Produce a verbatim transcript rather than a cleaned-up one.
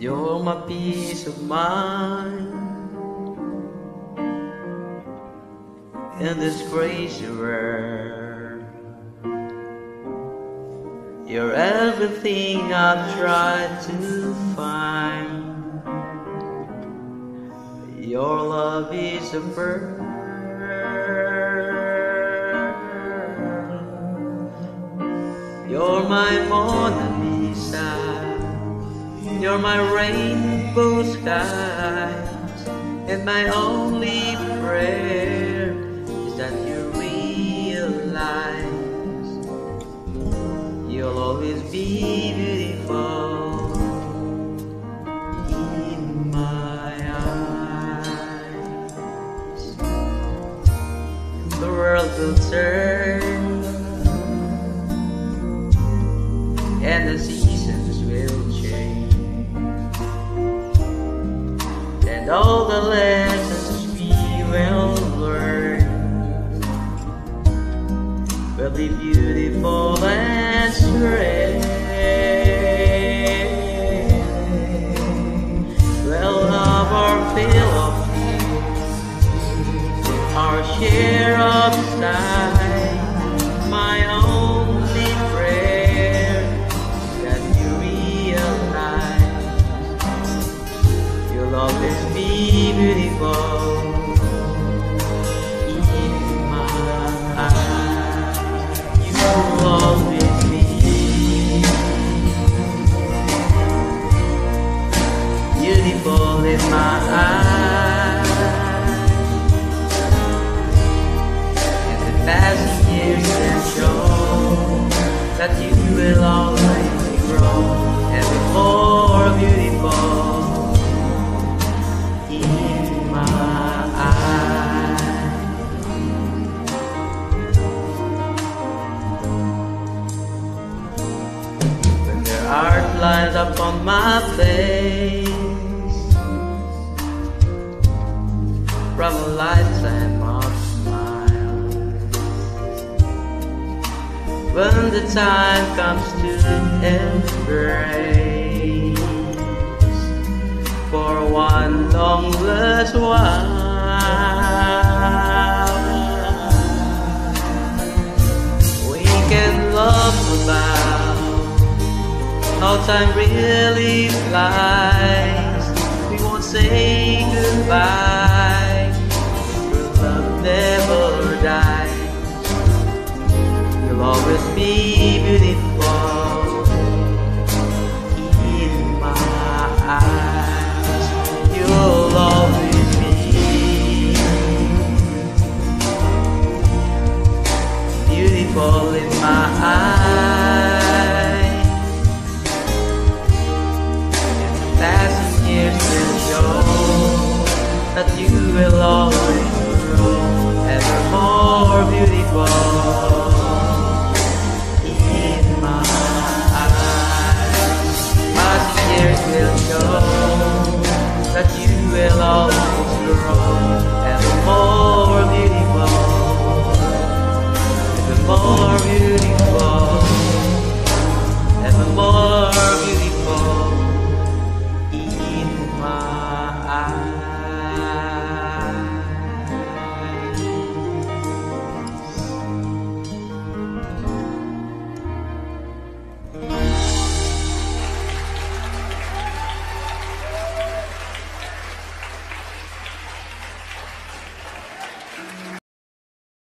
You're my peace of mind in this crazy world. You're everything I've tried to find. Your love is a pearl. You're my Mona Lisa. You're my rainbow skies, and my only prayer is that you realize you'll always be beautiful in my eyes. The world will turn and the seasons will change, and all the lessons we will learn will be beautiful and strange. We'll have our fill of tears, our share of sighs. My only prayer is that you realize you'll always be beautiful in my eyes. You'll always be beautiful in my eyes. And the passing years will show that you will always grow ever more beautiful in my eyes. When there are lines upon my face from a lifetime of smiles, when the time comes to embrace for one long last while, we can laugh about how time really flies. We won't say goodbye, true love never dies. You'll always be beautiful in my eyes. You'll always be beautiful in my eyes. And the passing years will show that you will always